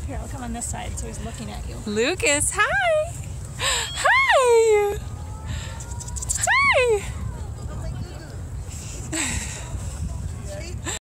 Here, I'll come on this side so he's looking at you. Lucas, hi! Hi! Hi!